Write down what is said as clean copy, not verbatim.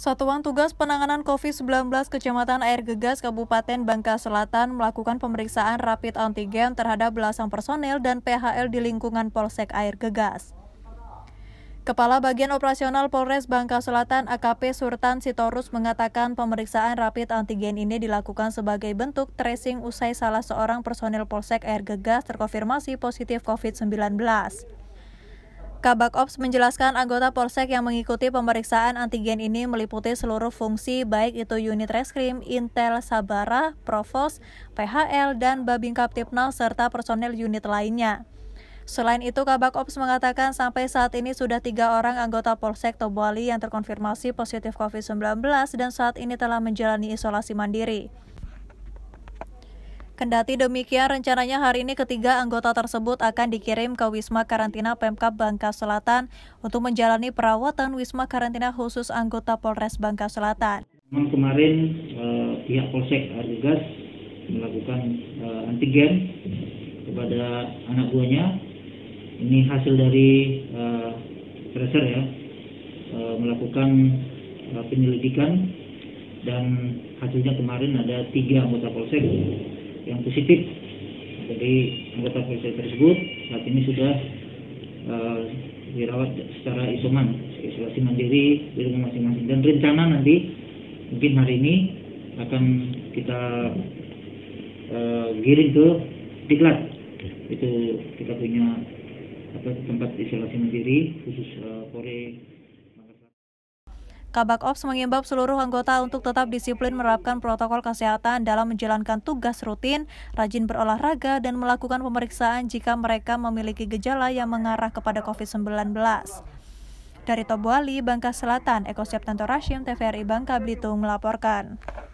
Satuan Tugas Penanganan COVID-19 Kecamatan Air Gegas Kabupaten Bangka Selatan melakukan pemeriksaan rapid antigen terhadap belasan personel dan PHL di lingkungan Polsek Air Gegas. Kepala Bagian Operasional Polres Bangka Selatan AKP Surtan Sitorus mengatakan pemeriksaan rapid antigen ini dilakukan sebagai bentuk tracing usai salah seorang personel Polsek Air Gegas terkonfirmasi positif COVID-19. Kabak Ops menjelaskan anggota Polsek yang mengikuti pemeriksaan antigen ini meliputi seluruh fungsi baik itu unit reskrim, Intel Sabara, Provos, PHL, dan Babin Kaptipnas serta personel unit lainnya. Selain itu, Kabak Ops mengatakan sampai saat ini sudah 3 orang anggota Polsek Tobuali yang terkonfirmasi positif COVID-19 dan saat ini telah menjalani isolasi mandiri. Kendati demikian, rencananya hari ini ketiga anggota tersebut akan dikirim ke Wisma Karantina Pemkab Bangka Selatan untuk menjalani perawatan Wisma Karantina khusus anggota Polres Bangka Selatan. Kemarin pihak Polsek Air Gegas melakukan antigen kepada anak buahnya. Ini hasil dari tracer ya, melakukan penyelidikan dan hasilnya kemarin ada 3 anggota Polsek yang positif. Jadi anggota Polsek tersebut saat ini sudah dirawat secara isolasi mandiri di rumah masing-masing, dan rencana nanti mungkin hari ini akan kita giring ke Diklat. Itu kita punya tempat isolasi mandiri khusus Polres. Kabak Ops mengimbau seluruh anggota untuk tetap disiplin menerapkan protokol kesehatan dalam menjalankan tugas rutin, rajin berolahraga, dan melakukan pemeriksaan jika mereka memiliki gejala yang mengarah kepada COVID-19. Dari Tobuali, Bangka Selatan, Eko Septanto Rashim, TVRI Bangka Belitung melaporkan.